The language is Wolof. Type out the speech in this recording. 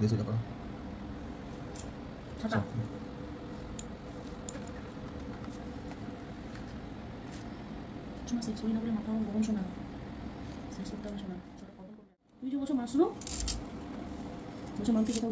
계속 해봐. 잠깐. Cuma sexual na boleh matawag konvensional. Sexual konvensional. Sudah kau pun. Video kau cuma masuk. Macam mampu kita.